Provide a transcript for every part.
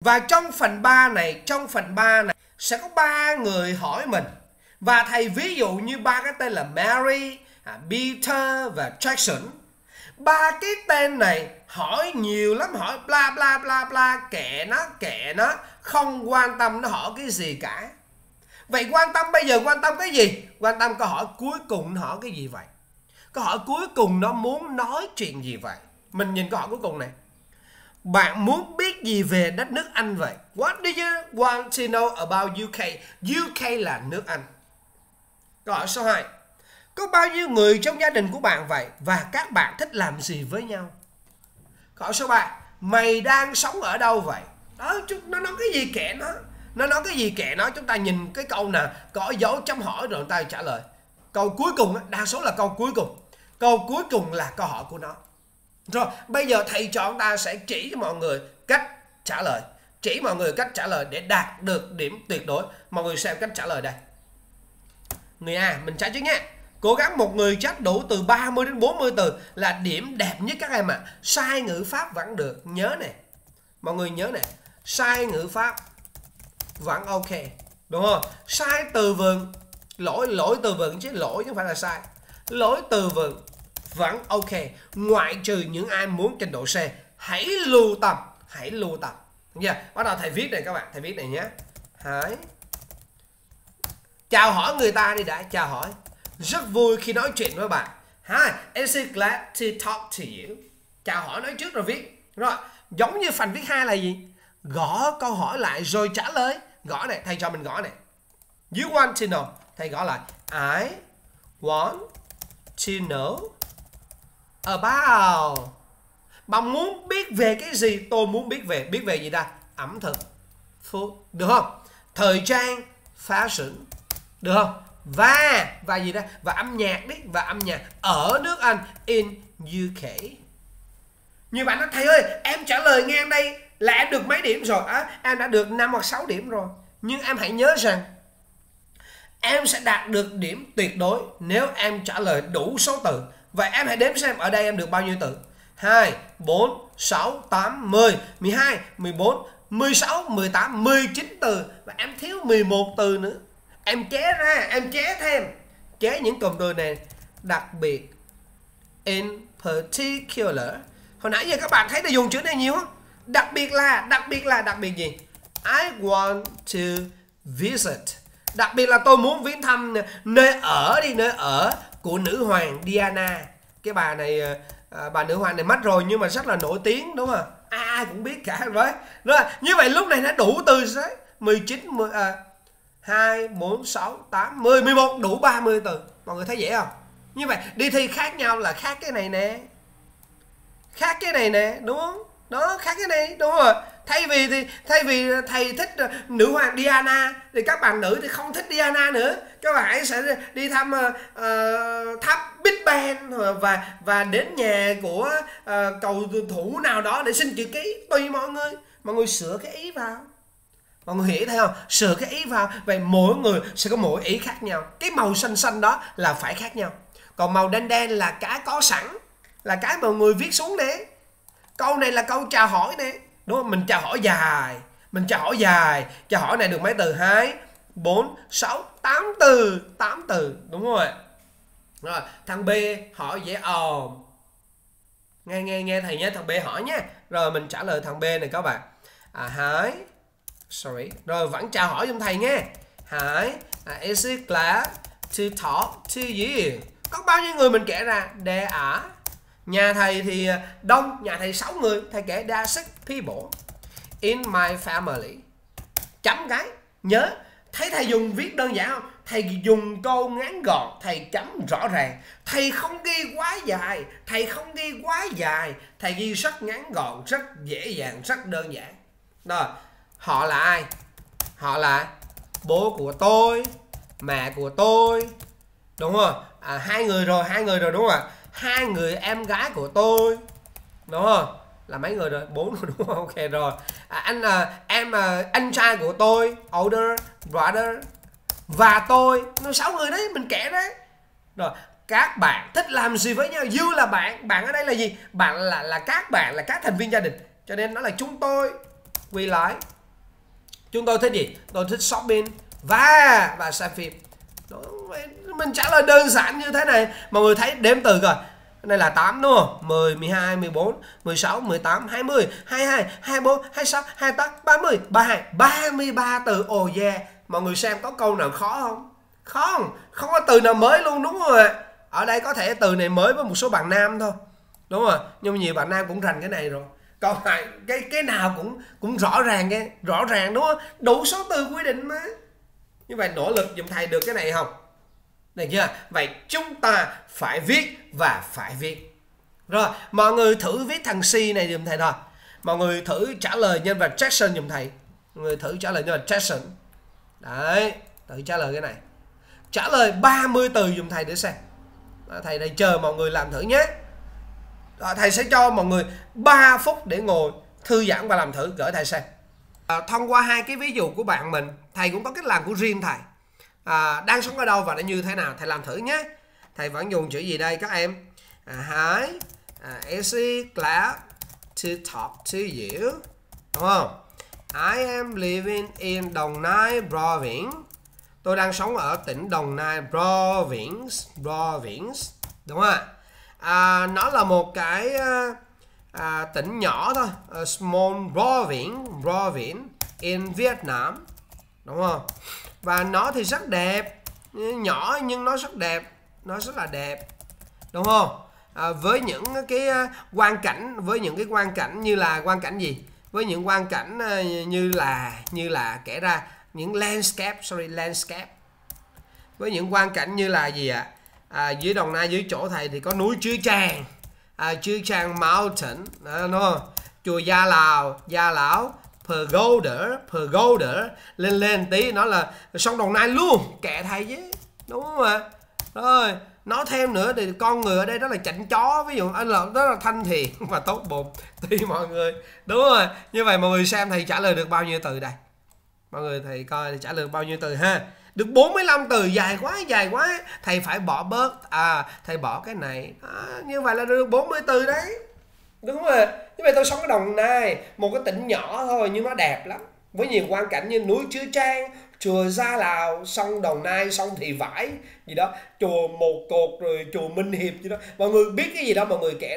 Và trong phần 3 này, sẽ có 3 người hỏi mình. Và thầy ví dụ như 3 cái tên là Mary, Peter và Jackson. 3 cái tên này hỏi nhiều lắm, hỏi bla bla bla bla, kệ nó, không quan tâm nó hỏi cái gì cả. Vậy bây giờ quan tâm cái gì? Quan tâm câu hỏi cuối cùng nó hỏi cái gì vậy? Câu hỏi cuối cùng nó muốn nói chuyện gì vậy? Mình nhìn câu hỏi cuối cùng này. Bạn muốn biết gì về đất nước Anh vậy? What do you want to know about UK? UK là nước Anh. Câu hỏi số 2. Có bao nhiêu người trong gia đình của bạn vậy? Và các bạn thích làm gì với nhau? Câu hỏi số 3. Mày đang sống ở đâu vậy? Đó, nó nói cái gì kệ nó. Nó nói cái gì kệ nó. Chúng ta nhìn cái câu nào có dấu chấm hỏi rồi người ta trả lời. Câu cuối cùng, đa số là câu cuối cùng. Câu cuối cùng là câu hỏi của nó. Rồi, bây giờ thầy cho chúng ta sẽ chỉ cho mọi người cách trả lời. Chỉ mọi người cách trả lời để đạt được điểm tuyệt đối. Mọi người xem cách trả lời đây. Người A, mình trả trước nhé. Cố gắng một người chat đủ từ 30 đến 40 từ là điểm đẹp nhất các em ạ. Sai ngữ pháp vẫn được. Nhớ nè. Mọi người nhớ nè. Sai ngữ pháp vẫn ok. Đúng không? Sai từ vựng. Lỗi từ vựng chứ lỗi chứ không phải là sai. Lỗi từ vựng vẫn ok. Ngoại trừ những ai muốn trình độ C. Hãy lưu tâm. Bắt đầu thầy viết này các bạn. Thầy viết này nhé. Hãy chào hỏi người ta đi đã. Chào hỏi. Rất vui khi nói chuyện với bạn. Hi, I'm glad to talk to you. Chào hỏi nói trước rồi viết. Rồi, giống như phần viết 2 là gì? Gõ câu hỏi lại rồi trả lời. Gõ này, thầy cho mình gõ này. You want to know. Thầy gõ lại. I want to know about. Bạn muốn biết về cái gì? Tôi muốn biết về. Biết về gì ta? Ẩm thực. Food. Được không? Thời trang. Fashion. Được không? Và gì đó? Và âm nhạc đấy. Và âm nhạc ở nước Anh. In UK. Như bạn nói thầy ơi, em trả lời nghe em đây là em được mấy điểm rồi? Em đã được 5 hoặc 6 điểm rồi. Nhưng em hãy nhớ rằng em sẽ đạt được điểm tuyệt đối nếu em trả lời đủ số từ. Vậy em hãy đếm xem ở đây em được bao nhiêu từ. 2, 4, 6, 8, 10, 12, 14, 16, 18, 19 từ. Và em thiếu 11 từ nữa. Em chế ra, em chế thêm. Chế những cụm từ này. Đặc biệt. In particular. Hồi nãy giờ các bạn thấy là dùng chữ này nhiều không? Đặc biệt gì? I want to visit. Đặc biệt là tôi muốn viếng thăm nơi ở của nữ hoàng Diana. Cái bà này, bà nữ hoàng này mất rồi nhưng mà rất là nổi tiếng đúng không? Ai cũng biết cả rồi. Như vậy lúc này nó đủ từ đấy. 19, 2, 4, 6, 8, 10, 11 đủ 30 từ. Mọi người thấy dễ không? Như vậy đi thi khác nhau là khác cái này nè. Khác cái này nè, đúng không? Đó, khác cái này, đúng rồi. Thay vì thầy thích nữ hoàng Diana thì các bạn nữ thì không thích Diana nữa. Các bạn hãy sẽ đi thăm tháp Big Ben và đến nhà của cầu thủ nào đó để xin chữ ký. Tùy mọi người sửa cái ý vào. Mọi người hiểu thấy không? Sửa cái ý vào. Vậy mỗi người sẽ có mỗi ý khác nhau. Cái màu xanh đó là phải khác nhau. Còn màu đen là cái có sẵn, là cái mọi người viết xuống nè. Câu này là câu chào hỏi nè. Đúng không? Mình chào hỏi dài. Chào hỏi này được mấy từ? 2, 4, 6, 8 từ. 8 từ. Đúng rồi. Rồi, thằng B hỏi dễ ồn. Nghe thầy nhé, thằng B hỏi nhé. Rồi mình trả lời thằng B này các bạn. Hi. Sorry. Rồi vẫn chào hỏi giùm thầy nghe. Hi. Is it glad to talk to you? Có bao nhiêu người mình kể ra? There are. Nhà thầy thì đông, nhà thầy 6 người. Thầy kể there are 6 people in my family. Chấm cái. Nhớ, thấy thầy dùng viết đơn giản không? Thầy dùng câu ngắn gọn, thầy chấm rõ ràng. Thầy không ghi quá dài. Thầy ghi rất ngắn gọn, rất dễ dàng, rất đơn giản. Rồi, họ là ai? Họ là bố của tôi, mẹ của tôi. Đúng không? Hai người rồi đúng không ạ? 2 người em gái của tôi. Đúng không? Là mấy người rồi? 4 rồi đúng không? Ok rồi. Anh trai của tôi, older brother. Và tôi. Nó 6 người đấy, mình kể đấy. Rồi, các bạn thích làm gì với nhau? You là bạn. Bạn ở đây là gì? Bạn là các bạn, là các thành viên gia đình. Cho nên nó là chúng tôi. We like. Chúng tôi thích gì? Tôi thích shopping và xem phim. Đó, mình trả lời đơn giản như thế này. Mọi người thấy đếm từ coi. Đây là 8 đúng không? 10, 12, 14, 16, 18, 20, 22, 24, 26, 28, 30, 32, 33 từ. Oh yeah. Mọi người xem có câu nào khó không? Không có từ nào mới luôn, đúng không ạ? Ở đây có thể từ này mới với một số bạn nam thôi. Đúng rồi, nhưng mà nhiều bạn nam cũng rành cái này rồi. Còn cái nào cũng rõ ràng đúng không? Đủ số từ quy định mà. Như vậy nỗ lực giùm thầy được cái này không? Được chưa? Vậy chúng ta phải viết và phải viết. Rồi, mọi người thử viết thằng C này giùm thầy thôi. Mọi người thử trả lời nhân vật Jackson giùm thầy. Mọi người thử trả lời nhân vật Jackson. Đấy, thử trả lời cái này. Trả lời 30 từ giùm thầy để xem. Thầy đây chờ mọi người làm thử nhé. Thầy sẽ cho mọi người 3 phút để ngồi thư giãn và làm thử, gửi thầy xem. Thông qua hai cái ví dụ của bạn mình, thầy cũng có cách làm của riêng thầy. Đang sống ở đâu và nó như thế nào, thầy làm thử nhé. Thầy vẫn dùng chữ gì đây các em? Hi, is glad to talk to you. Đúng không? I am living in Đồng Nai province. Tôi đang sống ở tỉnh Đồng Nai province. Đúng không ạ? Nó là một cái tỉnh nhỏ thôi, a small province in Vietnam, đúng không? Và nó thì rất đẹp, nhỏ nhưng nó rất đẹp, nó rất là đẹp, đúng không? Với những cái quang cảnh như là quang cảnh gì? Với những quang cảnh như là kể ra những landscape. Với những quang cảnh như là gì ạ? Dưới Đồng Nai, dưới chỗ thầy thì có núi Chư Trang Mountain, đúng không? Chùa Gia Lão, Pagoda, lên tí nó là sông Đồng Nai luôn, kệ thầy chứ, đúng không ạ? Rồi nói thêm nữa thì con người ở đây rất là chảnh chó, ví dụ anh là rất là thanh thiện và tốt bụng, tùy mọi người, đúng rồi. Như vậy mọi người xem thầy trả lời được bao nhiêu từ đây? Mọi người thầy coi thầy trả lời bao nhiêu từ ha? Được 45 từ, dài quá. Thầy phải bỏ bớt, thầy bỏ cái này. Như vậy là được 40 từ đấy. Đúng rồi. Như vậy tôi sống ở Đồng Nai, một cái tỉnh nhỏ thôi nhưng nó đẹp lắm. Với nhiều quang cảnh như núi Chư Trang, chùa Gia Lào, sông Đồng Nai, sông Thị Vải gì đó, chùa Một Cột, rồi chùa Minh Hiệp gì đó. Mọi người biết cái gì đó mọi người kể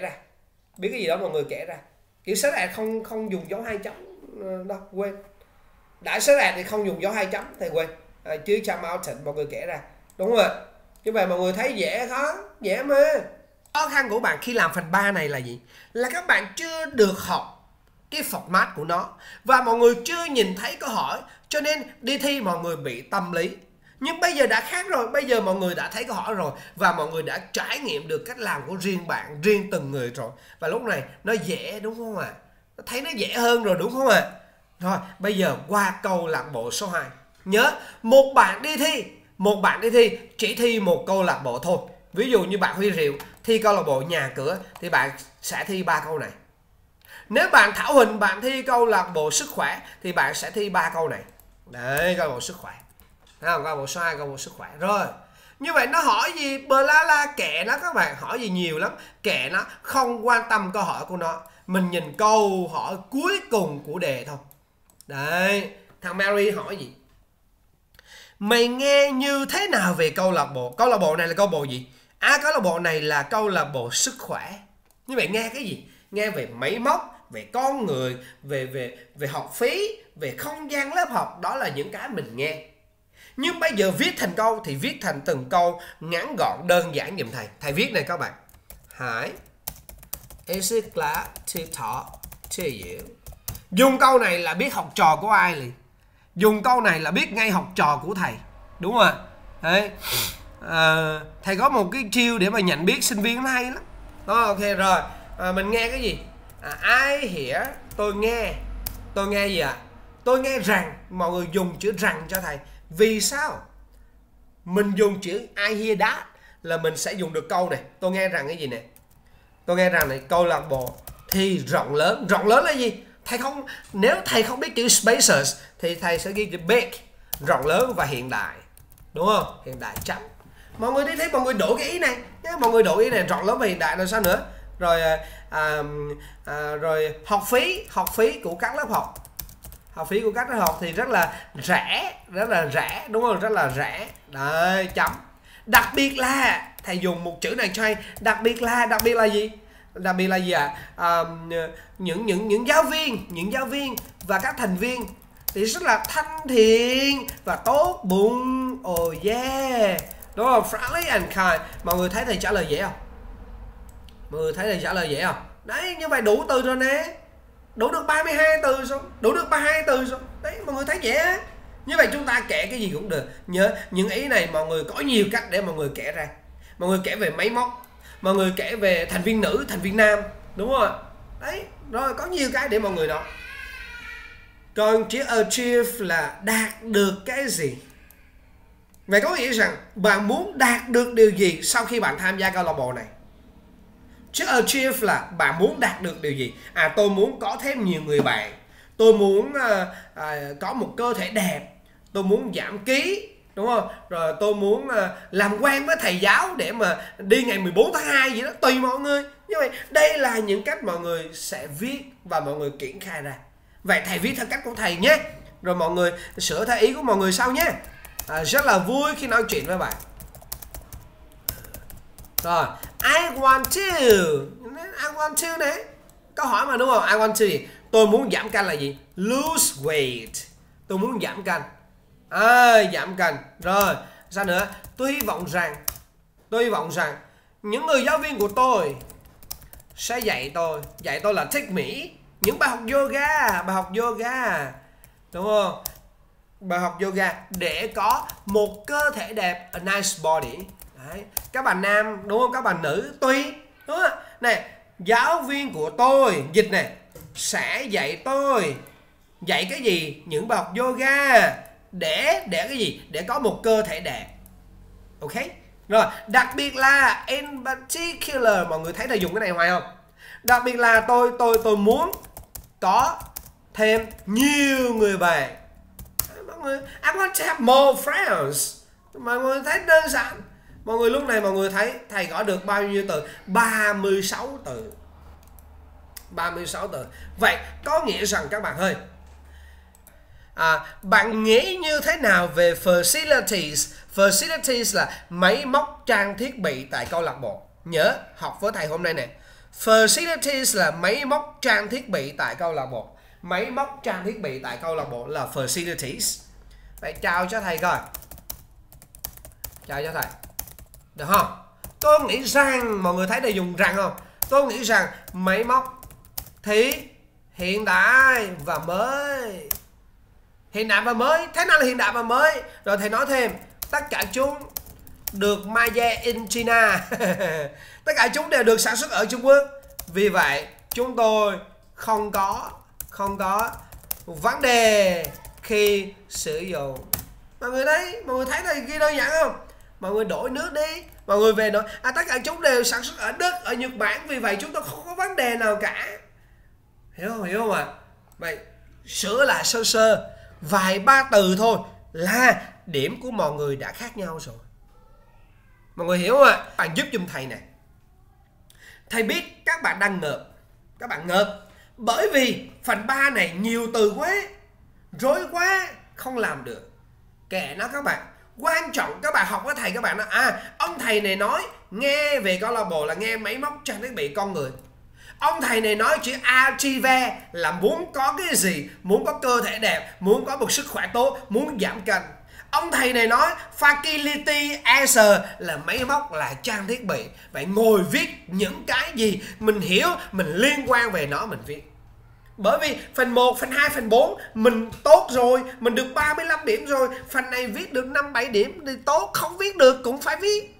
ra. Kiểu sớ đạt không dùng dấu 2 chấm đâu, quên. Đã sớ đạt thì không dùng dấu 2 chấm, thầy quên. Chứ Trang Mountain mọi người kể ra, đúng không ạ? Như vậy mọi người thấy dễ khó? Dễ mà. Khó khăn của bạn khi làm phần 3 này là gì? Là các bạn chưa được học cái format của nó, và mọi người chưa nhìn thấy câu hỏi, cho nên đi thi mọi người bị tâm lý. Nhưng bây giờ đã khác rồi, bây giờ mọi người đã thấy câu hỏi rồi, và mọi người đã trải nghiệm được cách làm của riêng bạn, riêng từng người rồi. Và lúc này nó dễ, đúng không ạ? Thấy nó dễ hơn rồi, đúng không ạ? Rồi, bây giờ qua câu lạc bộ số 2. Nhớ, một bạn đi thi chỉ thi một câu lạc bộ thôi. Ví dụ như bạn Huy Rượu thi câu lạc bộ nhà cửa thì bạn sẽ thi 3 câu này. Nếu bạn Thảo Huỳnh bạn thi câu lạc bộ sức khỏe thì bạn sẽ thi 3 câu này. Đấy, câu lạc bộ sức khỏe. Câu lạc bộ số 2, câu lạc bộ sức khỏe. Rồi, như vậy nó hỏi gì bla la kệ nó, các bạn hỏi gì nhiều lắm, kệ nó, không quan tâm câu hỏi của nó. Mình nhìn câu hỏi cuối cùng của đề thôi. Đấy, thằng Mary hỏi gì? Mày nghe như thế nào về câu lạc bộ? Câu lạc bộ này là câu lạc bộ gì? Câu lạc bộ này là câu lạc bộ sức khỏe. Như vậy nghe cái gì? Nghe về máy móc, về con người, về học phí, về không gian lớp học. Đó là những cái mình nghe. Nhưng bây giờ viết thành câu thì viết thành từng câu ngắn gọn đơn giản giùm thầy. Thầy viết này các bạn. Hi, is it glad to talk to you? Dùng câu này là biết học trò của ai liền. Dùng câu này là biết ngay học trò của thầy. Đúng không ạ? Đấy. Thầy có một cái chiêu để mà nhận biết sinh viên nó hay lắm. Đó, ok rồi. Mình nghe cái gì? I hear, tôi nghe gì ạ? Tôi nghe rằng. Mọi người dùng chữ rằng cho thầy. Vì sao? Mình dùng chữ I hear that là mình sẽ dùng được câu này. Tôi nghe rằng cái gì nè? Tôi nghe rằng này, câu lạc bộ thì rộng lớn. Rộng lớn là gì? Thầy không, nếu thầy không biết chữ spacious thì thầy sẽ ghi chữ big, rộng lớn và hiện đại, đúng không? Hiện đại chấm. Mọi người đi thấy mọi người đổi cái ý này nhé, mọi người đổi ý này, rộng lớn và hiện đại rồi sao nữa? Rồi rồi học phí của các lớp học. Học phí của các lớp học thì rất là rẻ, đúng không? Rất là rẻ. Đấy, chấm. Đặc biệt là thầy dùng một chữ này cho hay, đặc biệt là gì? Đặc biệt là gì ạ? Những giáo viên và các thành viên thì rất là thân thiện và tốt bụng. Oh yeah. Đúng không? Friendly and kind. Mọi người thấy thầy trả lời dễ không? Mọi người thấy thầy trả lời dễ không? Đấy, như vậy đủ từ rồi nè. Đủ được 32 từ rồi. Đấy, mọi người thấy dễ. Như vậy chúng ta kể cái gì cũng được. Nhớ những ý này mọi người có nhiều cách để mọi người kể ra. Mọi người kể về máy móc, mọi người kể về thành viên nữ, thành viên nam, đúng không ạ? Đấy, rồi có nhiều cái để mọi người nói. Còn chữ achieve là đạt được cái gì. Vậy có nghĩa rằng bạn muốn đạt được điều gì sau khi bạn tham gia câu lạc bộ này. Chữ achieve là bạn muốn đạt được điều gì. Tôi muốn có thêm nhiều người bạn, tôi muốn có một cơ thể đẹp, tôi muốn giảm ký, đúng không? Rồi tôi muốn làm quen với thầy giáo để mà đi ngày 14 tháng 2 gì đó, tùy mọi người. Như vậy đây là những cách mọi người sẽ viết và mọi người triển khai ra. Vậy thầy viết theo cách của thầy nhé, rồi mọi người sửa theo ý của mọi người sau nhé. Rất là vui khi nói chuyện với bạn. Rồi, I want to này, câu hỏi mà đúng không? I want to gì? Tôi muốn giảm cân là gì? Lose weight. Tôi muốn giảm cân. Giảm cân. Rồi, sao nữa? Tôi hy vọng rằng những người giáo viên của tôi sẽ dạy tôi là take me những bài học yoga, đúng không? Bài học yoga để có một cơ thể đẹp, a nice body. Đấy. Các bạn nam, đúng không? Các bạn nữ tùy, đúng không? Này, giáo viên của tôi dịch này sẽ dạy tôi cái gì? Những bài học yoga để cái gì? Để có một cơ thể đẹp. Ok. Rồi, đặc biệt là in particular, mọi người thấy thầy dùng cái này hoài không? Đặc biệt là tôi muốn có thêm nhiều người bạn. Mọi người, I want to have more friends. Mọi người thấy đơn giản. Mọi người lúc này mọi người thấy thầy gõ được bao nhiêu từ? 36 từ. 36 từ. Vậy có nghĩa rằng các bạn ơi, bạn nghĩ như thế nào về facilities? Facilities là máy móc trang thiết bị tại câu lạc bộ. Nhớ học với thầy hôm nay nè. Facilities là máy móc trang thiết bị tại câu lạc bộ. Máy móc trang thiết bị tại câu lạc bộ là facilities. Vậy chào cho thầy coi. Chào cho thầy. Được không? Tôi nghĩ rằng, mọi người thấy thầy dùng rằng không? Tôi nghĩ rằng máy móc thì hiện đại và mới. Hiện đại và mới. Thế nào là hiện đại và mới? Rồi thầy nói thêm, tất cả chúng được made in China. Tất cả chúng đều được sản xuất ở Trung Quốc. Vì vậy chúng tôi không có vấn đề khi sử dụng. Mọi người thấy thầy ghi đơn giản không? Mọi người đổi nước đi. Mọi người về nói tất cả chúng đều sản xuất ở Đức, ở Nhật Bản, vì vậy chúng tôi không có vấn đề nào cả. Hiểu không ạ? Vậy sửa lại sơ vài ba từ thôi là điểm của mọi người đã khác nhau rồi. Mọi người hiểu không ạ? Bạn giúp giùm thầy này. Thầy biết các bạn đang ngợp. Các bạn ngợp bởi vì phần 3 này nhiều từ quá, rối quá, không làm được. Kệ nó các bạn. Quan trọng các bạn học với thầy, các bạn nói ông thầy này nói nghe về câu lạc bộ là nghe máy móc trang thiết bị con người. Ông thầy này nói chữ achieve là muốn có cái gì? Muốn có cơ thể đẹp, muốn có một sức khỏe tốt, muốn giảm cân. Ông thầy này nói facility answer là máy móc, là trang thiết bị. Vậy ngồi viết những cái gì mình hiểu, mình liên quan về nó mình viết. Bởi vì phần 1, phần 2, phần 4 mình tốt rồi, mình được 35 điểm rồi. Phần này viết được 5-7 điểm thì tốt, không viết được cũng phải viết.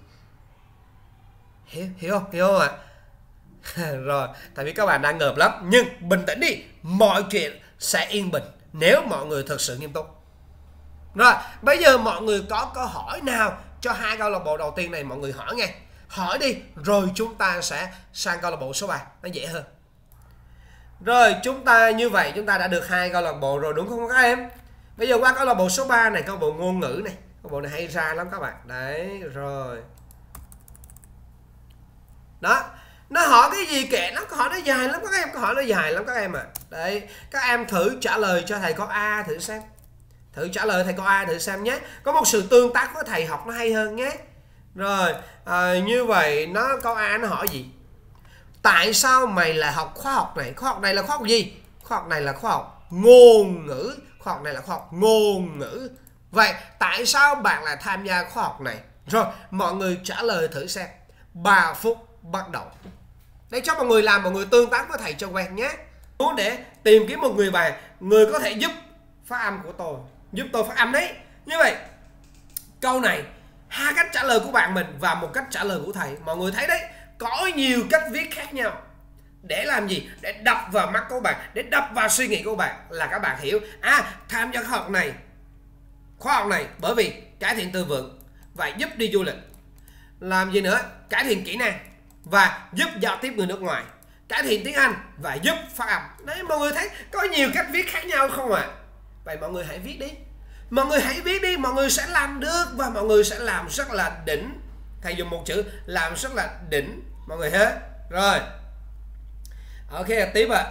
Hiểu không ạ? Rồi, tại vì các bạn đang ngợp lắm. Nhưng bình tĩnh đi, mọi chuyện sẽ yên bình nếu mọi người thực sự nghiêm túc. Rồi, bây giờ mọi người có câu hỏi nào cho hai câu lạc bộ đầu tiên này, mọi người hỏi nghe. Hỏi đi, rồi chúng ta sẽ sang câu lạc bộ số 3, nó dễ hơn. Rồi, như vậy chúng ta đã được hai câu lạc bộ rồi đúng không các em? Bây giờ qua câu lạc bộ số 3 này, câu lạc bộ ngôn ngữ này. Câu lạc bộ này hay ra lắm các bạn. Đấy, rồi. Đó. Nó hỏi cái gì kệ nó, câu hỏi nó dài lắm các em, câu hỏi nó dài lắm các em ạ. Đấy, các em thử trả lời cho thầy câu A thử xem. Thử trả lời thầy câu A thử xem nhé. Có một sự tương tác với thầy học nó hay hơn nhé. Rồi, như vậy nó câu A nó hỏi gì? Tại sao mày lại học khoa học này? Khoa học này là khoa học gì? Khoa học này là khoa học ngôn ngữ. Khoa học này là khoa học ngôn ngữ. Vậy tại sao bạn lại tham gia khoa học này? Rồi, mọi người trả lời thử xem. 3 phút bắt đầu. Để cho mọi người làm, mọi người tương tác với thầy cho quen nhé. Muốn để tìm kiếm một người bạn, người có thể giúp phát âm của tôi, giúp tôi phát âm đấy. Như vậy, câu này 2 cách trả lời của bạn mình và 1 cách trả lời của thầy. Mọi người thấy đấy, có nhiều cách viết khác nhau. Để làm gì? Để đập vào mắt của bạn, để đập vào suy nghĩ của bạn, là các bạn hiểu tham gia khoa học này bởi vì cải thiện từ vựng và giúp đi du lịch. Làm gì nữa? Cải thiện kỹ năng và giúp giao tiếp người nước ngoài. Cải thiện tiếng Anh và giúp phát âm. Đấy, mọi người thấy có nhiều cách viết khác nhau không ạ? Vậy mọi người hãy viết đi. Mọi người hãy viết đi, mọi người sẽ làm được và mọi người sẽ làm rất là đỉnh. Thầy dùng một chữ làm rất là đỉnh mọi người hết. Rồi. Ok, tiếp ạ.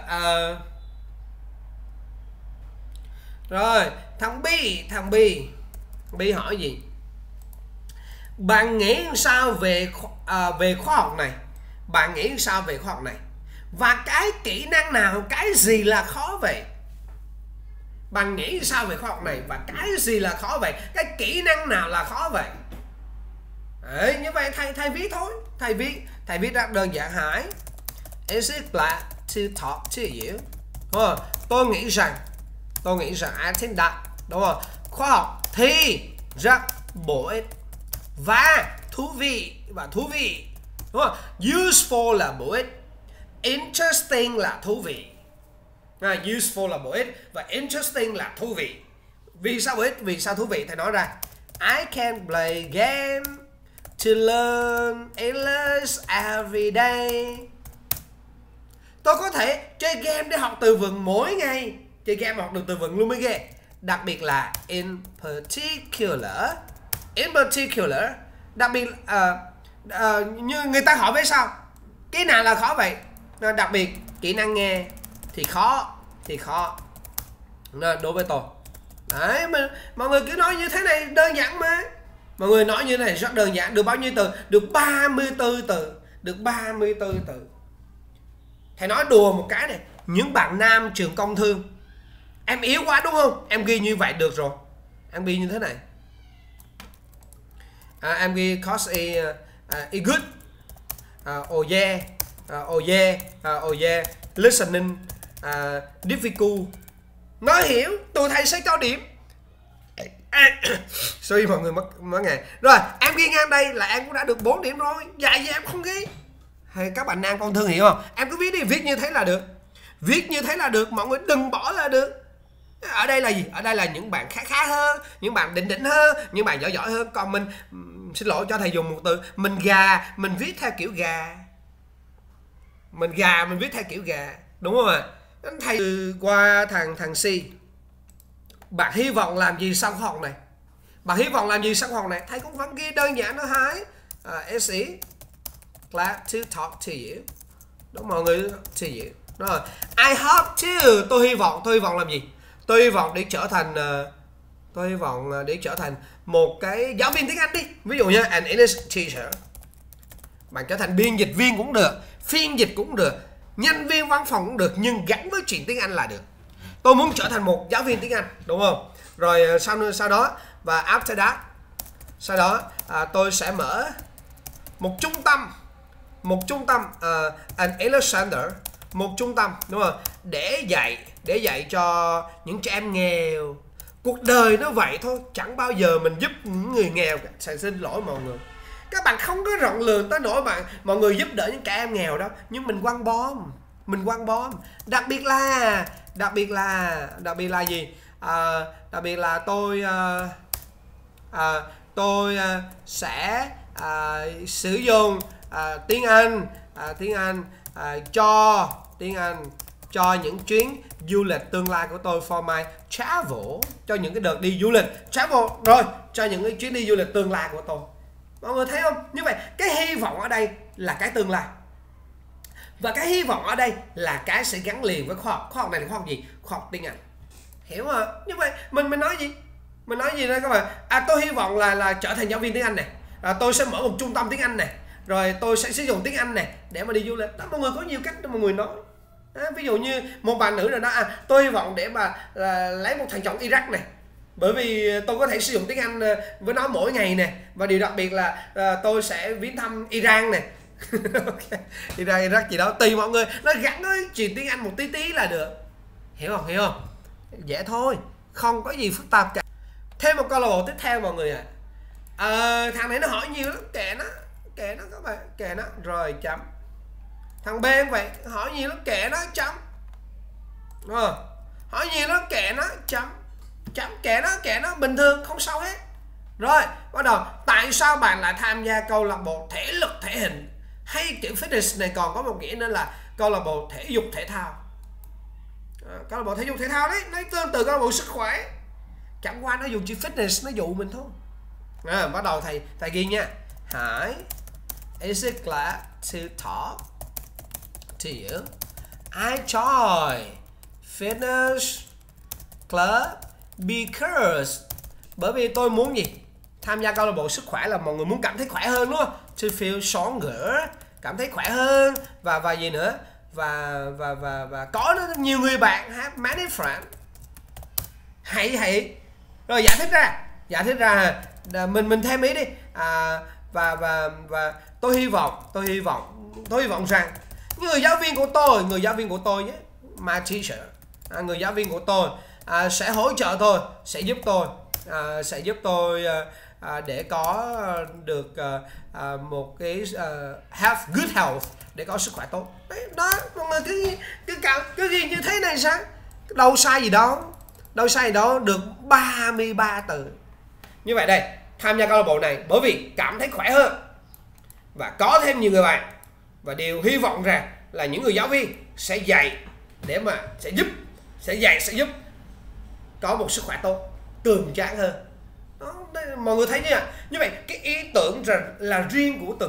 Rồi, thằng Bi hỏi gì? Bạn nghĩ sao về khoa học này? Bạn nghĩ sao về khoa học này? Và cái kỹ năng nào, cái gì là khó vậy? Bạn nghĩ sao về khoa học này và cái gì là khó vậy? Cái kỹ năng nào là khó vậy? Đấy, như vậy thầy viết thôi. Thầy viết rất đơn giản hỏi. Is it glad to talk to you? Đúng không? Tôi nghĩ rằng I think that, đúng không? Khoa học thì rất bổ ích và thú vị, đúng không? Useful là bổ ích, interesting là thú vị. Useful là bổ ích và interesting là thú vị. Vì sao bổ ích? Vì sao thú vị? Thầy nói ra I can play game to learn English every day. Tôi có thể chơi game để học từ vựng mỗi ngày. Chơi game mà học được từ vựng luôn mới ghê. Đặc biệt là in particular, đặc biệt như người ta hỏi với sao cái nào là khó vậy? Đặc biệt kỹ năng nghe thì khó đối với tôi. Đấy, mà mọi người cứ nói như thế này đơn giản mà. Mọi người nói như thế này rất đơn giản. Được bao nhiêu từ? Được 34 từ. Được 34 từ. Thầy nói đùa một cái này. Những bạn nam trường công thương, em yếu quá đúng không? Em ghi như vậy được rồi. Em ghi như thế này. Em ghi cause is good. Oh yeah. Listening difficult. Nói hiểu, tụi thầy sẽ cho điểm. Sorry mọi người mất ngày. Rồi, em ghi ngang đây là em cũng đã được 4 điểm rồi. Vậy em không ghi. Hay các bạn nam công thương hiểu không? Em cứ viết đi, viết như thế là được. Viết như thế là được, mọi người đừng bỏ là được. Ở đây là gì? Ở đây là những bạn khá hơn, những bạn đỉnh hơn, những bạn giỏi hơn. Còn mình, xin lỗi cho thầy dùng một từ, mình gà, mình viết theo kiểu gà. Mình viết theo kiểu gà. Đúng không ạ? Thầy qua thằng C. Bạn hy vọng làm gì sau khoa học này? Thầy cũng vẫn ghi đơn giản nó hái. SE glad to talk to you. Đúng mọi người, to you. Rồi, I hope to. Tôi hy vọng làm gì? Tôi hy vọng để trở thành một cái giáo viên tiếng Anh đi. Ví dụ như an English teacher. Bạn trở thành biên dịch viên cũng được, phiên dịch cũng được, nhân viên văn phòng cũng được, nhưng gắn với chuyện tiếng Anh là được. Tôi muốn trở thành một giáo viên tiếng Anh, đúng không? Rồi sau đó và after that, sau đó tôi sẽ mở một trung tâm an English Center, một trung tâm, đúng không? Để dạy cho những trẻ em nghèo. Cuộc đời nó vậy thôi, chẳng bao giờ mình giúp những người nghèo cả. Xin lỗi mọi người, các bạn không có rộng lượng tới nỗi mọi người giúp đỡ những trẻ em nghèo đâu, nhưng mình quăng bom. Đặc biệt là gì? Đặc biệt là tôi sẽ sử dụng tiếng Anh cho những chuyến du lịch tương lai của tôi, for my travel, cho những cái đợt đi du lịch cho những cái chuyến đi du lịch tương lai của tôi. Mọi người thấy không? Như vậy cái hy vọng ở đây là cái tương lai. Và cái hy vọng ở đây là cái sẽ gắn liền với khoa học. Khoa học này là khoa học gì? Khoa học tiếng Anh. Hiểu không? Như vậy mình nói gì? Mình nói gì đây các bạn? Tôi hy vọng là trở thành giáo viên tiếng Anh này. Tôi sẽ mở một trung tâm tiếng Anh này. Rồi tôi sẽ sử dụng tiếng Anh này để mà đi du lịch. Đó, mọi người có nhiều cách để mọi người nói. Ví dụ như một bạn nữ nào đó, tôi hy vọng để mà lấy một thằng chồng Iraq này, bởi vì tôi có thể sử dụng tiếng Anh với nó mỗi ngày nè, và điều đặc biệt là tôi sẽ viếng thăm Iran này. Okay. Iran, Iraq gì đó tùy mọi người, nó gắn với chuyện tiếng Anh một tí tí là được. Hiểu không? Hiểu không? Dễ thôi, không có gì phức tạp cả. Thêm một câu lạc bộ tiếp theo mọi người ạ. Thằng này nó hỏi nhiều lắm, kệ nó các bạn, kệ nó rồi chấm. Thằng B cũng vậy, hỏi nhiều lắm, kệ nó chấm. Hỏi nhiều lắm, kệ nó chấm. Kệ nó bình thường, không sao hết. Rồi bắt đầu, tại sao bạn lại tham gia câu lạc bộ thể lực thể hình? Hay kiểu fitness này còn có một nghĩa nữa là câu lạc bộ thể dục thể thao. Câu lạc bộ thể dục thể thao đấy, nó tương tự câu lạc bộ sức khỏe, chẳng qua nó dùng chữ fitness nó dụ mình thôi. Bắt đầu thầy ghi nha. Hi, is it glad to talk to you? I join fitness club because, bởi vì tôi muốn gì? Tham gia câu lạc bộ sức khỏe là mọi người muốn cảm thấy khỏe hơn đúng không? To feel stronger, cảm thấy khỏe hơn, và gì nữa? Và có nhiều người bạn, have many friends. Hay. Rồi giải thích ra mình thêm ý đi. Và tôi hy vọng rằng người giáo viên của tôi nhé, my teacher, người giáo viên của tôi sẽ hỗ trợ tôi, sẽ giúp tôi để có được một cái have good health, để có sức khỏe tốt. Đấy, đó mọi người cứ ghi như thế này sao? Đâu sai gì đó, được 33 từ. Như vậy đây, tham gia câu lạc bộ này bởi vì cảm thấy khỏe hơn và có thêm nhiều người bạn, và điều hy vọng rằng là những người giáo viên sẽ dạy để mà sẽ giúp có một sức khỏe tốt, cường tráng hơn. Đó, đây, mọi người thấy chưa? Như vậy cái ý tưởng là riêng của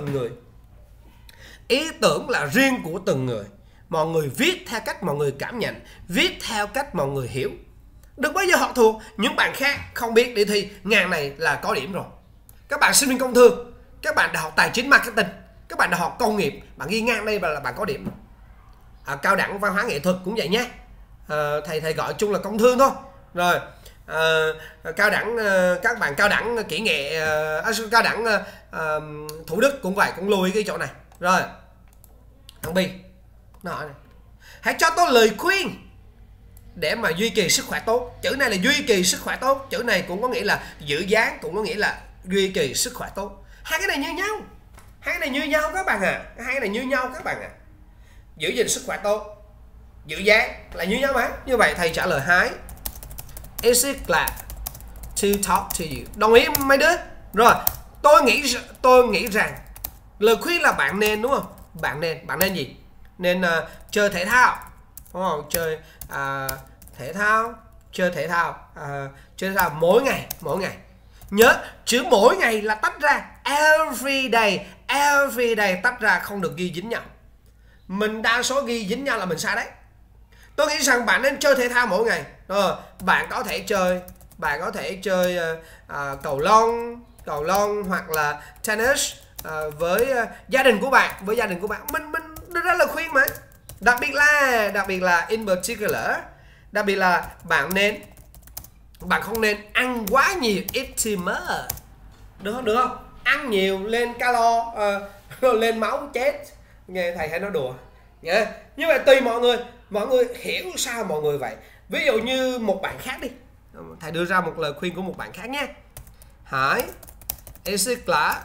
từng người. Mọi người viết theo cách mọi người cảm nhận, viết theo cách mọi người hiểu. Đừng bao giờ học thuộc những bạn khác không biết để thi, ngàn này là có điểm rồi. Các bạn sinh viên công thương, các bạn đại học tài chính marketing, các bạn đại học công nghiệp, bạn ghi ngang đây là bạn có điểm. Cao đẳng văn hóa nghệ thuật cũng vậy nhé. Thầy gọi chung là công thương thôi. Rồi cao đẳng, các bạn cao đẳng kỹ nghệ, cao đẳng Thủ Đức cũng vậy, cũng lưu ý cái chỗ này. Rồi thằng B nó hỏi này, hãy cho tôi lời khuyên để mà duy trì sức khỏe tốt. Chữ này là duy trì sức khỏe tốt, chữ này cũng có nghĩa là giữ dáng, cũng có nghĩa là duy trì sức khỏe tốt. Hai cái này như nhau các bạn ạ. Giữ gìn sức khỏe tốt, giữ dáng là như nhau mà. Như vậy thầy trả lời Hi, is it glad to talk to you? Đồng ý mấy đứa? Rồi tôi nghĩ rằng lời khuyên là bạn nên, đúng không? Bạn nên gì? Nên chơi thể thao, đúng không? Chơi thể thao mỗi ngày. Nhớ chữ mỗi ngày là tách ra, every day tách ra, không được ghi dính nhau. Mình đa số ghi dính nhau là mình sai đấy. Tôi nghĩ rằng bạn nên chơi thể thao mỗi ngày. Bạn có thể chơi cầu lông hoặc là tennis với gia đình của bạn. Mình đưa ra lời khuyên mà. Đặc biệt là in particular, đặc biệt là bạn không nên ăn quá nhiều, eat too much. Được không? Ăn nhiều lên calo, lên máu chết. Nghe thầy hay nói đùa. Như vậy tùy mọi người hiểu sao mọi người vậy. Ví dụ như một bạn khác đi, thầy đưa ra một lời khuyên của một bạn khác nhé. Hi, is it glad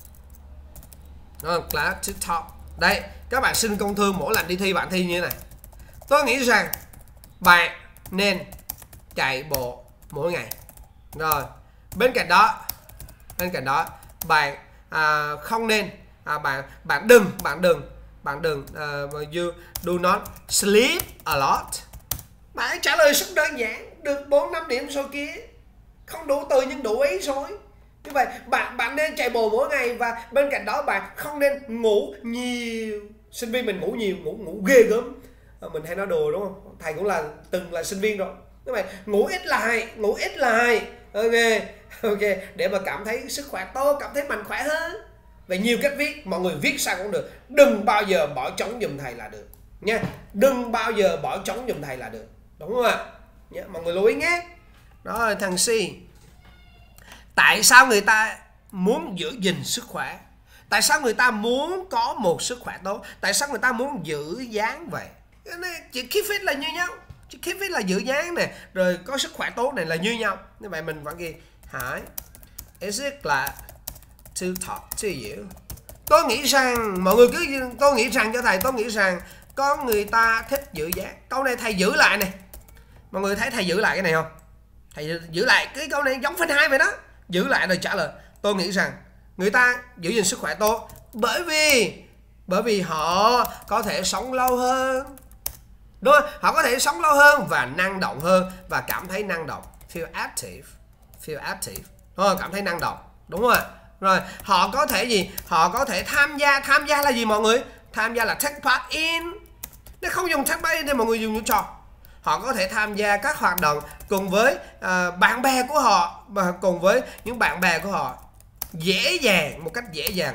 to talk? Đây, các bạn sinh công thương mỗi lần đi thi bạn thi như thế này. Tôi nghĩ rằng bạn nên chạy bộ mỗi ngày. Rồi, bên cạnh đó bạn không nên bạn đừng you do not sleep a lot. Bạn trả lời rất đơn giản, được 4-5 điểm rồi kia. Không đủ từ nhưng đủ ý rồi. Như vậy bạn nên chạy bộ mỗi ngày, và bên cạnh đó bạn không nên ngủ nhiều. Sinh viên mình ngủ nhiều, ngủ ghê gớm. Mình hay nói đùa đúng không? Thầy cũng từng là sinh viên rồi. Các bạn ngủ ít lại. Ok, để mà cảm thấy sức khỏe tốt, cảm thấy mạnh khỏe hơn. Vậy nhiều cách viết, mọi người viết sao cũng được. Đừng bao giờ bỏ trống giùm thầy là được nha. Đừng bao giờ bỏ trống giùm thầy là được. Đúng không ạ? Nha, mọi người lưu ý nhé. Rồi thằng C. Tại sao người ta muốn giữ gìn sức khỏe? Tại sao người ta muốn có một sức khỏe tốt? Tại sao người ta muốn giữ dáng vậy? Chỉ keep fit là như nhau. Chỉ keep fit là giữ dáng nè, rồi có sức khỏe tốt này là như nhau. Như vậy mình vẫn ghi Hải is it là to talk to you. Tôi nghĩ rằng mọi người tôi nghĩ rằng cho thầy, tôi nghĩ rằng có người ta thích giữ dáng. Câu này thầy giữ lại này. Mọi người thấy thầy giữ lại cái này không? Thầy giữ lại cái câu này giống phần 2 vậy đó. Giữ lại rồi trả lời. Tôi nghĩ rằng người ta giữ gìn sức khỏe tốt bởi vì họ có thể sống lâu hơn. Đúng không? Họ có thể sống lâu hơn và năng động hơn và cảm thấy năng động. Feel active. Cảm thấy năng động. Đúng không ạ? Rồi, họ có thể gì? Họ có thể tham gia là gì mọi người? Tham gia là take part in. Nếu không dùng take part in thì mọi người dùng những trò. Họ có thể tham gia các hoạt động cùng với bạn bè của họ, và cùng với những bạn bè của họ dễ dàng, một cách dễ dàng.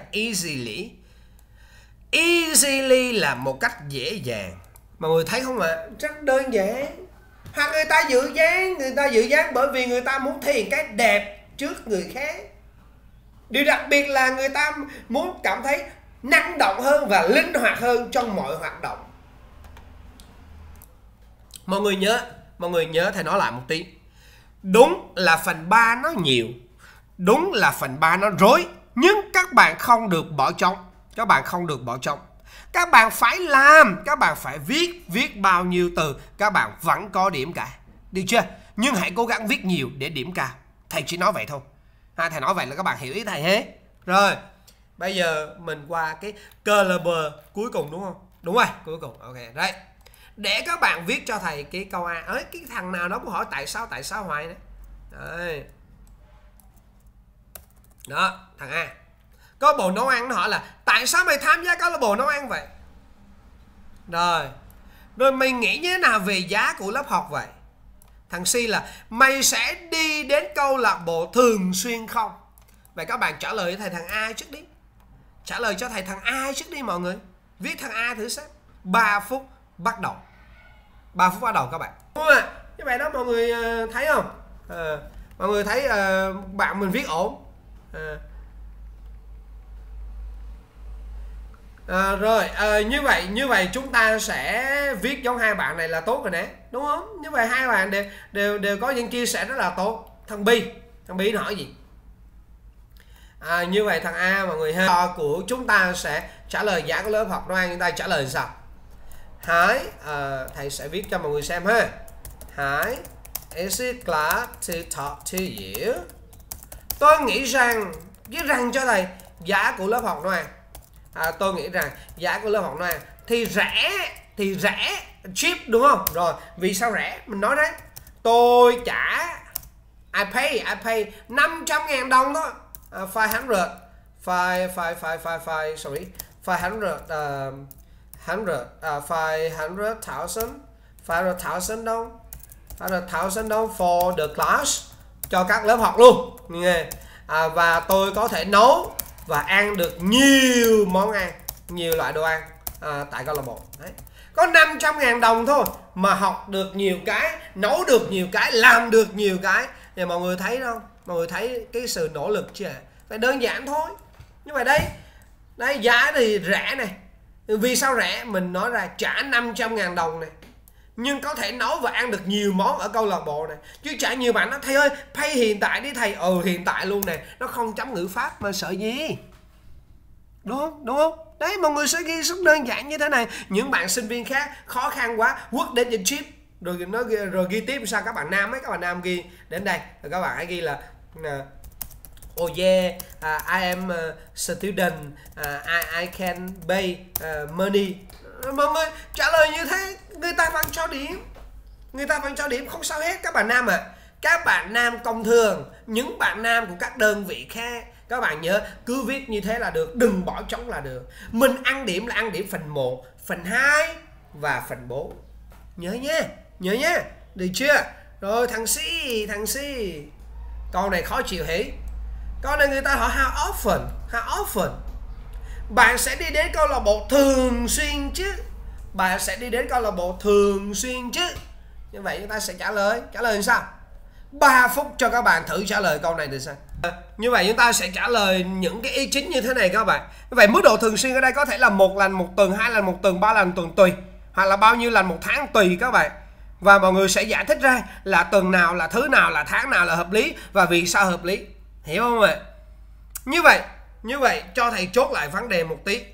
Easily là một cách dễ dàng. Mọi người thấy không ạ? Rất đơn giản. Hoặc người ta giữ dáng bởi vì người ta muốn thể hiện cái đẹp trước người khác. Điều đặc biệt là người ta muốn cảm thấy năng động hơn và linh hoạt hơn trong mọi hoạt động. Mọi người nhớ thầy nói lại một tí. Đúng là phần 3 nó nhiều, đúng là phần 3 nó rối, nhưng các bạn không được bỏ trống. Các bạn phải làm, các bạn phải viết bao nhiêu từ các bạn vẫn có điểm cả. Được chưa? Nhưng hãy cố gắng viết nhiều để điểm cao. Thầy chỉ nói vậy thôi. Thầy nói vậy là các bạn hiểu ý thầy hết. Rồi, bây giờ mình qua cái caliber cuối cùng đúng không? Đúng rồi, cuối cùng. Ok, đấy. Để các bạn viết cho thầy cái câu A. Cái thằng nào nó cũng hỏi tại sao hoài đấy. Đấy. Đó, thằng A. Câu lạc bộ nấu ăn nó hỏi là tại sao mày tham gia câu lạc bộ nấu ăn vậy? Rồi mày nghĩ như thế nào về giá của lớp học vậy? Thằng C là mày sẽ đi đến câu lạc bộ thường xuyên không? Vậy các bạn trả lời cho thầy thằng A trước đi. Trả lời cho thầy thằng A trước đi mọi người. Viết thằng A thử xem. 3 phút bắt đầu. 3 phút bắt đầu các bạn. Đúng không ạ? Như vậy đó mọi người thấy không? Mọi người thấy bạn mình viết ổn. Như vậy chúng ta sẽ viết giống hai bạn này là tốt rồi nè, đúng không? Như vậy hai bạn đều có những chia sẻ rất là tốt. Thằng B nó hỏi gì? Như vậy thằng A mọi người ha, của chúng ta sẽ trả lời giá của lớp học nấu ăn. Chúng ta trả lời sao? Hải, thầy sẽ viết cho mọi người xem ha. Hải is it glad to talk to you. Tôi nghĩ rằng, viết rằng cho thầy giá của lớp học nấu ăn. Tôi nghĩ rằng giá của lớp học nấu ăn thì rẻ cheap đúng không? Rồi vì sao rẻ? Mình nói đấy, tôi trả I pay 500.000 đồng thôi. 500.000 đồng for the class, cho các lớp học luôn. Và tôi có thể nấu và ăn được nhiều món ăn, nhiều loại đồ ăn tại câu lạc bộ. Đấy. Có 500.000 đồng thôi mà học được nhiều cái, nấu được nhiều cái, làm được nhiều cái. Thì mọi người thấy không? Mọi người thấy cái sự nỗ lực chưa? Phải đơn giản thôi. Như vậy đấy, giá thì rẻ này. Vì sao rẻ? Mình nói ra trả 500.000 đồng này, nhưng có thể nấu và ăn được nhiều món ở câu lạc bộ này. Chứ chả nhiều bạn nói thầy ơi pay hiện tại đi thầy. Hiện tại luôn này, nó không chấm ngữ pháp mà sợ gì. Đúng không? Đấy, mọi người sẽ ghi rất đơn giản như thế này. Những bạn sinh viên khác khó khăn quá, quất đến trên chip rồi ghi tiếp sao? Các bạn nam ấy, các bạn nam ghi đến đây rồi các bạn hãy ghi là oh yeah, I am a student, I can pay money. Mọi người trả lời như thế, người ta vẫn cho điểm, không sao hết các bạn nam ạ. Các bạn nam công thường, những bạn nam của các đơn vị khác, Các bạn nhớ cứ viết như thế là được, đừng bỏ trống là được. Mình ăn điểm là ăn điểm phần 1, phần 2 và phần 4. Nhớ nhé, được chưa? Rồi thằng C. Câu này khó chịu hỉ. Câu này người ta hỏi how often. Bạn sẽ đi đến câu lạc bộ thường xuyên chứ. Như vậy chúng ta sẽ trả lời làm sao? 3 phút cho các bạn thử trả lời câu này được sao? Như vậy chúng ta sẽ trả lời những cái ý chính như thế này các bạn. Như vậy mức độ thường xuyên ở đây có thể là 1 lần 1 tuần, 2 lần 1 tuần, 3 lần 1 tuần tùy, hoặc là bao nhiêu lần 1 tháng tùy các bạn. Và mọi người sẽ giải thích ra là tuần nào, là thứ nào, là tháng nào là hợp lý và vì sao hợp lý. Hiểu không ạ? Như vậy cho thầy chốt lại vấn đề một tí.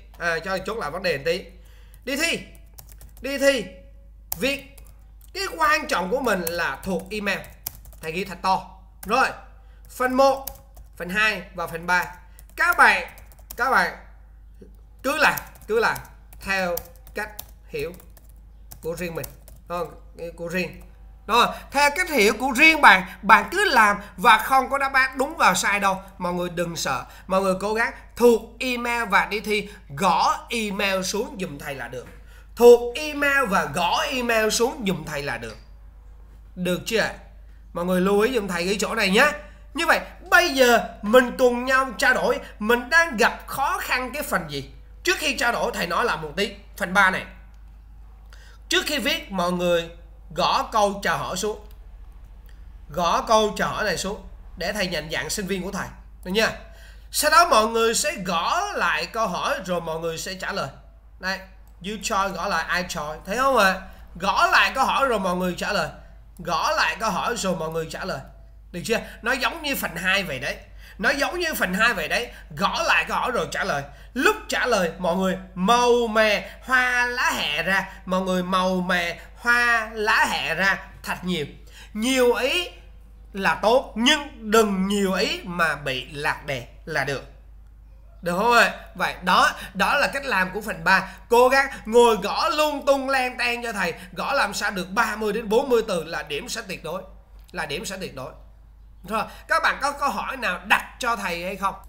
Đi thi. Viết. Cái quan trọng của mình là thuộc email. Thầy ghi thật to. Rồi. Phần 1, phần 2 và phần 3. Các bạn cứ làm theo cách hiểu của riêng mình. Của riêng. Rồi, theo cách hiểu của riêng bạn cứ làm và không có đáp án đúng vào sai đâu. Mọi người đừng sợ, mọi người cố gắng thuộc email và đi thi gõ email xuống giùm thầy là được. Thuộc email và gõ email xuống giùm thầy là được. Được chưa? Mọi người lưu ý giùm thầy cái chỗ này nhé. Như vậy bây giờ mình cùng nhau trao đổi mình đang gặp khó khăn cái phần gì. Trước khi trao đổi thầy nói lại một tí. Phần 3 này, trước khi viết mọi người gõ câu chào hỏi xuống. Gõ câu chào hỏi này xuống để thầy nhận dạng sinh viên của thầy. Được nha. Sau đó mọi người sẽ gõ lại câu hỏi rồi mọi người sẽ trả lời. Đây, you choi gõ lại I choi. Thấy không ạ? Gõ lại câu hỏi rồi mọi người trả lời. Gõ lại câu hỏi rồi mọi người trả lời. Được chưa? Nó giống như phần 2 vậy đấy. Gõ lại câu hỏi rồi trả lời. Lúc trả lời mọi người màu mè hoa lá hẹ ra. Mọi người màu mè hoa lá hẹ ra thật nhiều. Nhiều ý là tốt, nhưng đừng nhiều ý mà bị lạc đề là được. Được không ạ? Vậy đó là cách làm của phần 3. Cố gắng ngồi gõ lung tung len ten cho thầy. Gõ làm sao được 30 đến 40 từ là điểm sẽ tuyệt đối. Rồi, các bạn có câu hỏi nào đặt cho thầy hay không?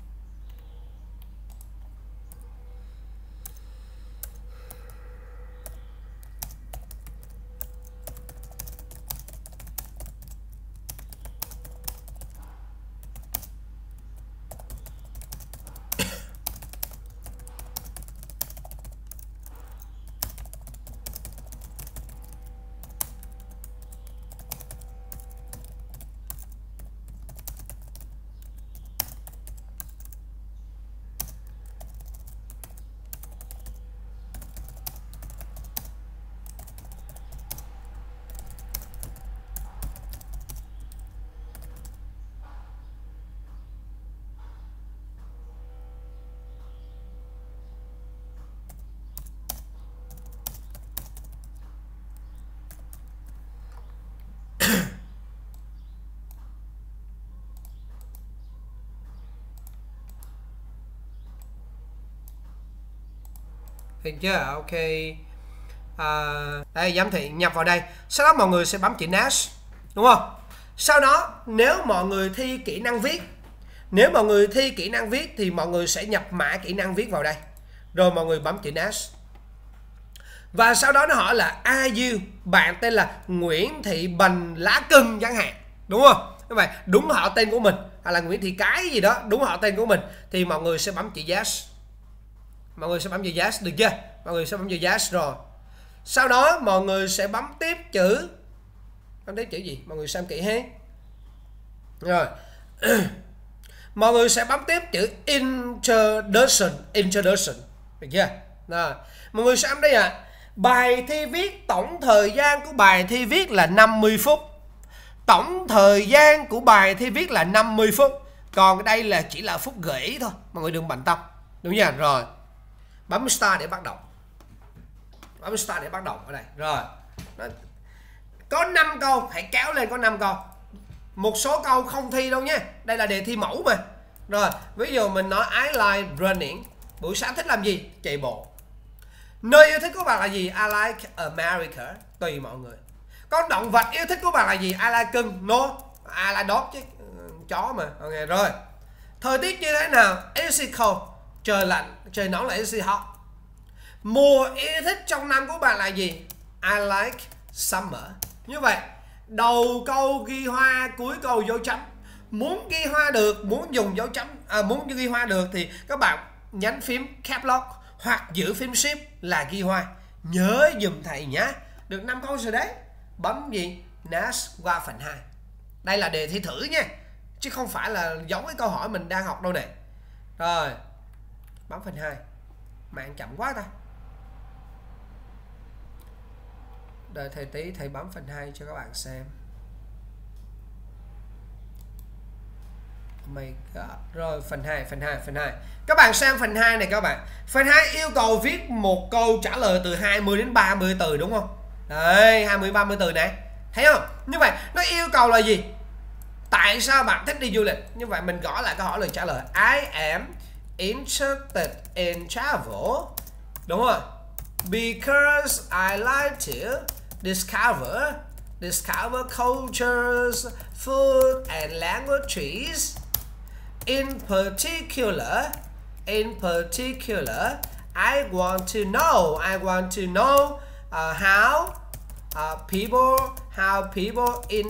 Được chưa? Ok. Đây, giám thị nhập vào đây. Sau đó mọi người sẽ bấm chữ Next, đúng không? Sau đó nếu mọi người thi kỹ năng viết, thì mọi người sẽ nhập mã kỹ năng viết vào đây. Rồi mọi người bấm chữ Next. Và sau đó nó hỏi là are you, bạn tên là Nguyễn Thị Bành Lá Cưng chẳng hạn, đúng không? Như vậy đúng họ tên của mình, hay là Nguyễn Thị Cái gì đó, đúng họ tên của mình, thì mọi người sẽ bấm chữ Yes. Được chưa? Mọi người sẽ bấm chữ Yes rồi. Sau đó mọi người sẽ bấm tiếp chữ gì? Mọi người xem kỹ hết. Rồi. Mọi người sẽ bấm tiếp chữ introduction. Được chưa? Rồi. Mọi người sẽ bấm đây ạ. Bài thi viết, tổng thời gian của bài thi viết là 50 phút. Còn đây là chỉ là phút gợi ý thôi. Mọi người đừng bận tâm. Đúng nha. Rồi. Bấm Start để bắt đầu. Ở đây. Rồi. Có 5 câu, hãy kéo lên có 5 câu. Một số câu không thi đâu nhé. Đây là đề thi mẫu mà. Rồi, ví dụ mình nói I like running. Buổi sáng thích làm gì? Chạy bộ. Nơi yêu thích của bạn là gì? I like America. Tùy mọi người. Con động vật yêu thích của bạn là gì? I like cưng. No, I like dog chứ. Chó mà. Ok rồi. Thời tiết như thế nào? AC cold, trời lạnh, trời nóng là AC hot. Mùa yêu thích trong năm của bạn là gì? I like summer. Như vậy, đầu câu ghi hoa, cuối câu dấu chấm. Muốn ghi hoa được, muốn dùng dấu chấm, muốn ghi hoa được thì các bạn nhấn phím Caps Lock hoặc giữ phím Shift là ghi hoa. Nhớ dùm thầy nhé. Được 5 câu rồi đấy. Bấm gì? Next qua phần 2. Đây là đề thi thử nha, chứ không phải là giống cái câu hỏi mình đang học đâu nè. Rồi, bấm phần 2. Mạng chậm quá ta. Đợi thầy tí, thầy bấm phần 2 cho các bạn xem. Oh my God. Rồi phần 2. Các bạn xem phần 2 này các bạn. Phần 2 yêu cầu viết một câu trả lời từ 20 đến 30 từ đúng không? Đấy, 20 30 từ này. Thấy không? Như vậy nó yêu cầu là gì? Tại sao bạn thích đi du lịch? Như vậy mình gõ lại câu hỏi lời trả lời. I am interested in travel. Đúng không? Because I like to discover cultures, food and languages. In particular, I want to know how people in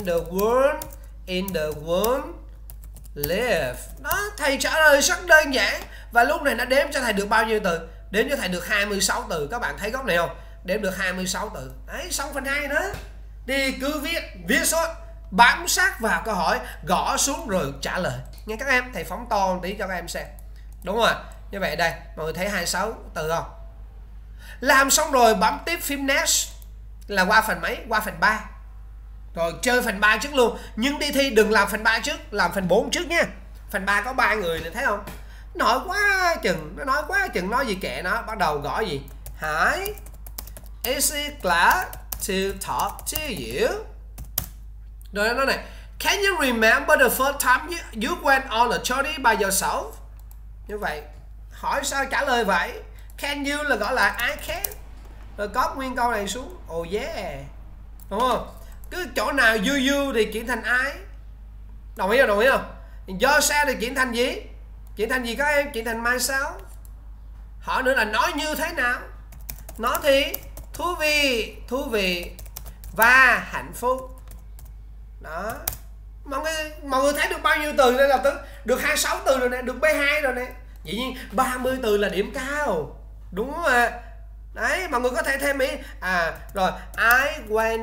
the world live. Đó, thầy trả lời rất đơn giản. Và lúc này nó đếm cho thầy được bao nhiêu từ? Đếm cho thầy được 26 từ. Các bạn thấy góc này không? Đếm được 26 từ. Đấy, xong phần 2 nữa. Đi cứ viết suốt, bám sát vào câu hỏi, gõ xuống rồi trả lời. Nghe các em, thầy phóng to một tí cho các em xem. Đúng rồi. Như vậy đây, mọi người thấy 26 từ không? Làm xong rồi bấm tiếp phím Next là qua phần mấy? Qua phần 3. Rồi chơi phần 3 trước luôn. Nhưng đi thi đừng làm phần 3 trước, làm phần 4 trước nha. Phần 3 có 3 người này, thấy không? Nó nói quá chừng, nói gì kệ nó. Bắt đầu gõ gì? Hi, is it glad to talk to you? Rồi nó này, can you remember the first time you went on a journey by yourself? Như vậy, hỏi sao trả lời vậy? Can you là gọi là I can. Rồi copy nguyên câu này xuống. Oh yeah. Đúng không? Cứ chỗ nào you thì chuyển thành I. Đồng ý không? Yourself thì chuyển thành gì? Chuyển thành gì các em? Chuyển thành myself. Hỏi nữa là nói như thế nào? Nói thì thú vị và hạnh phúc. Đó. Mọi người thấy được bao nhiêu từ đây là được 26 từ rồi nè, được B2 rồi nè. Dĩ nhiên 30 từ là điểm cao. Đúng không ạ? Đấy, mọi người có thể thêm ý. Rồi I went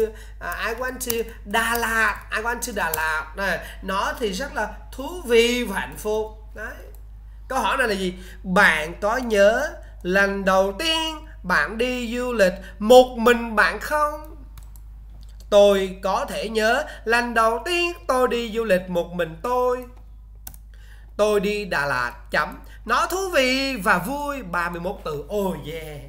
to Đà Lạt. Này, nó thì rất là thú vị và hạnh phúc. Đấy. Câu hỏi này là gì? Bạn có nhớ lần đầu tiên bạn đi du lịch một mình bạn không? Tôi có thể nhớ lần đầu tiên tôi đi du lịch một mình tôi. Tôi đi Đà Lạt chấm. Nó thú vị và vui. 31 từ. Oh yeah.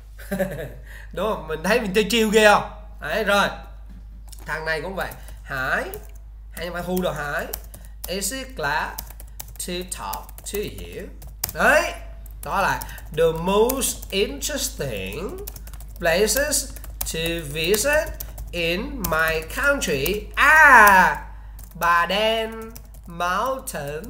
Đúng không? Mình thấy mình chơi chiêu ghê không? Đấy, rồi. Thằng này cũng vậy. Hải. Hay phải thu đồ Hải. Is it glad to talk to you? Đấy. Đó là the most interesting places to visit in my country. Bà Đen Mountain,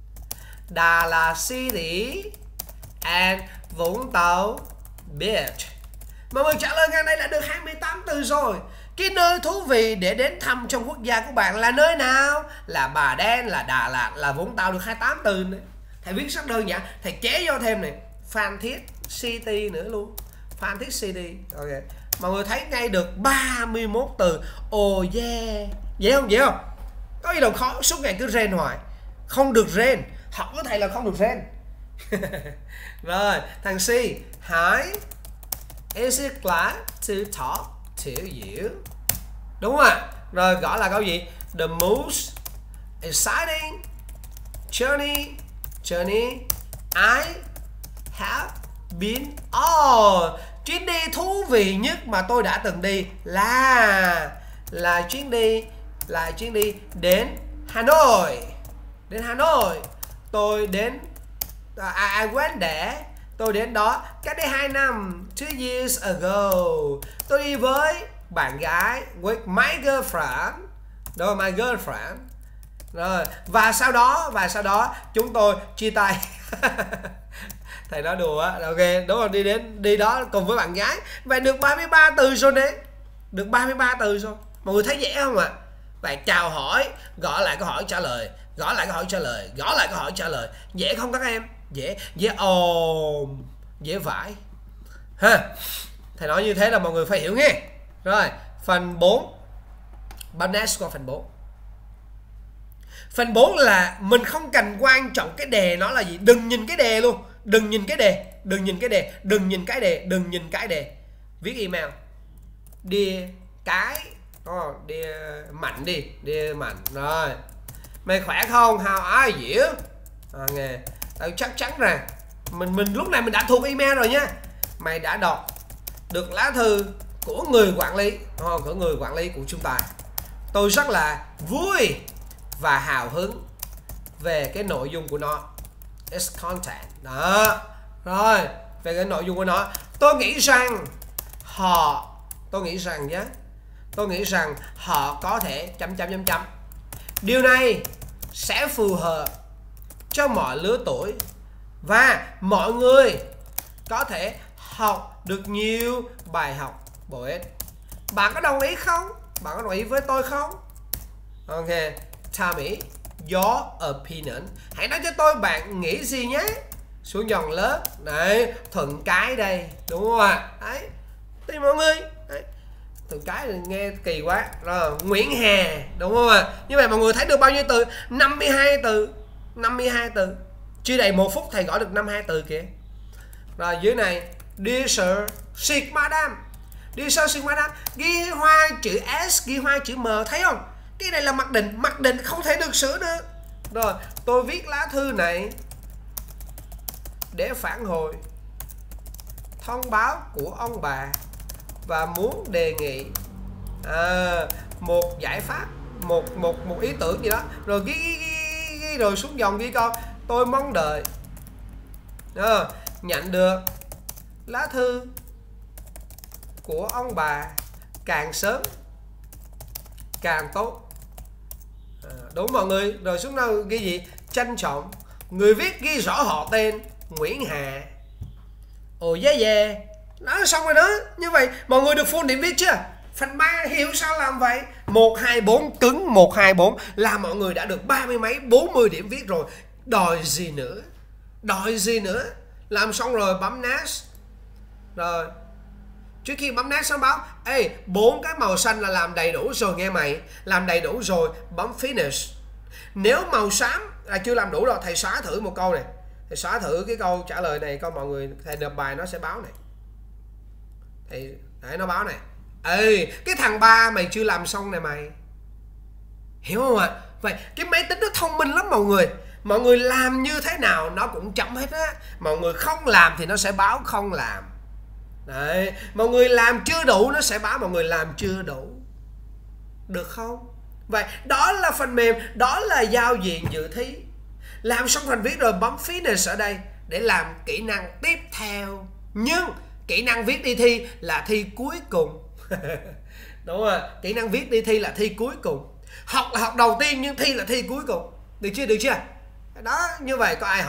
Đà Lạt City and Vũng Tàu Beach. Mọi người trả lời ngang đây là được 28 từ rồi. Cái nơi thú vị để đến thăm trong quốc gia của bạn là nơi nào? Là Bà Đen, là Đà Lạt, là Vũng Tàu, được 28 từ nữa. Thầy viết rất đơn giản. Thầy chế vô thêm này Phan Thiết City nữa luôn. Phan Thiết City. Ok. Mọi người thấy ngay được 31 từ. Oh yeah. Dễ không? Có gì đâu khó, suốt ngày cứ rên hoài. Không được rên. Học với thầy là không được rên. Rồi, thằng C. Hi, is it glad to talk to you? Đúng không ạ? Rồi gọi là câu gì? The most exciting journey I have been on. Chuyến đi thú vị nhất mà tôi đã từng đi là chuyến đi đến Hà Nội. Tôi đến I went there. Tôi đến đó cách đây 2 năm, 2 years ago. Tôi đi với bạn gái, with my girlfriend. Đó, my girlfriend. Rồi, và sau đó chúng tôi chia tay. Thầy nói đùa á, ok, đúng rồi, đi đó cùng với bạn gái. Vậy được 33 từ rồi đấy. Được 33 từ rồi. Mọi người thấy dễ không ạ? Bạn chào hỏi, gõ lại câu hỏi trả lời, gõ lại câu hỏi trả lời, gõ lại câu hỏi trả lời. Dễ không các em? Dễ ồn, dễ vãi. Ha. Thầy nói như thế là mọi người phải hiểu nghe. Rồi, phần 4. Bấm next qua phần 4. Phần 4 là mình không cần quan trọng cái đề nó là gì. Đừng nhìn cái đề luôn. Đừng nhìn cái đề. Đừng nhìn cái đề. Đừng nhìn cái đề. Đừng nhìn cái đề. Viết email. Đi cái. Đi Mạnh đi. Đi Mạnh. Rồi. Mày khỏe không? How are you? Nghe. Tao chắc chắn rằng mình lúc này mình đã thuộc email rồi nha. Mày đã đọc được lá thư của người quản lý. Của người quản lý của chúng ta. Tôi rất là vui và hào hứng về cái nội dung của nó. Its content. Đó. Rồi, về cái nội dung của nó. Tôi nghĩ rằng họ có thể ... Điều này sẽ phù hợp cho mọi lứa tuổi và mọi người có thể học được nhiều bài học bổ ích. Bạn có đồng ý không? Bạn có đồng ý với tôi không? Ok. Tell me your opinion. Hãy nói cho tôi bạn nghĩ gì nhé. Xuống dòng lớp. Đấy, thuận cái đây. Đúng không ạ? Đấy. Thì mọi người. Đấy. Thuận cái nghe kỳ quá. Rồi, Nguyễn Hà. Đúng không ạ? Như vậy mọi người thấy được bao nhiêu từ? 52 từ. 52 từ. Chưa đầy 1 phút thầy gọi được 52 từ kìa. Rồi dưới này. Dear sir, sick madam. Dear sir, sick madam. Ghi hoa chữ S, ghi hoa chữ M. Thấy không? Cái này là mặc định không thể được sửa được. Rồi, tôi viết lá thư này để phản hồi thông báo của ông bà và muốn đề nghị một giải pháp, một ý tưởng gì đó. Rồi ghi rồi xuống dòng ghi câu tôi mong đợi nhận được lá thư của ông bà càng sớm càng tốt. Đúng mọi người. Rồi xuống đâu ghi gì? Trân trọng. Người viết ghi rõ họ tên Nguyễn Hà. Ồ yeah. Đó xong rồi đó. Như vậy mọi người được full điểm viết chưa? Phần 3 hiểu sao làm vậy? 1, 2, 4 cứng 1, 2, 4 là mọi người đã được 30 mấy 40 điểm viết rồi. Đòi gì nữa? Làm xong rồi bấm next. Rồi trước khi bấm next nó báo 4 cái màu xanh là làm đầy đủ rồi nghe mày. Làm đầy đủ rồi bấm finish. Nếu màu xám là chưa làm đủ rồi, thầy xóa thử một câu này. Thầy xóa thử cái câu trả lời này coi mọi người. Thầy đọc bài nó sẽ báo này. Thầy để nó báo này. Cái thằng 3 mày chưa làm xong này mày. Hiểu không ạ? Vậy cái máy tính nó thông minh lắm mọi người. Mọi người làm như thế nào nó cũng chậm hết á. Mọi người không làm thì nó sẽ báo không làm. Đấy, mọi người làm chưa đủ nó sẽ báo mọi người làm chưa đủ. Được không? Vậy đó là phần mềm, đó là giao diện dự thi. Làm xong phần viết rồi bấm finish ở đây để làm kỹ năng tiếp theo. Nhưng kỹ năng viết đi thi là thi cuối cùng. Đúng rồi, kỹ năng viết đi thi là thi cuối cùng. Học là học đầu tiên nhưng thi là thi cuối cùng. Được chưa? Đó, như vậy có ai hỏi